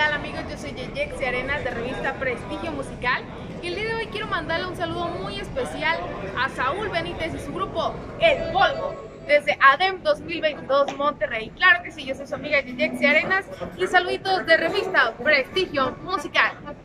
tal amigos? Yo soy Yeyexi Arenas de revista Prestigio Musical y el día de hoy quiero mandarle un saludo muy especial a Saúl Benítez y su grupo El Polvo desde ADEM 2022 Monterrey. Claro que sí, yo soy su amiga Yeyexi Arenas y saluditos de revista Prestigio Musical.